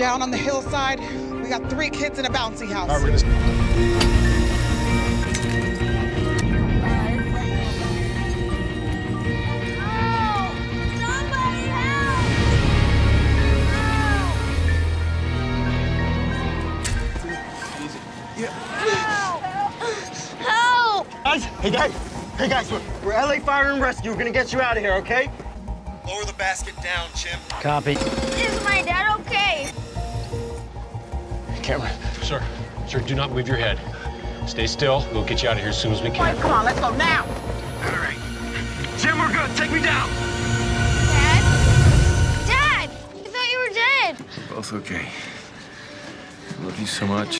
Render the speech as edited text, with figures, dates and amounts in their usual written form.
down on the hillside. We got 3 kids in a bouncy house. All right, we're gonna... Help! Hey guys, we're LA Fire and Rescue. We're gonna get you out of here, okay? Lower the basket down, Chim. Copy. Is my dad okay? Cameron. Sir, do not move your head. Stay still. We'll get you out of here as soon as we can. Come on, let's go now. All right. Jim, we're good. Take me down. Dad? Dad! I thought you were dead. Both okay. I love you so much.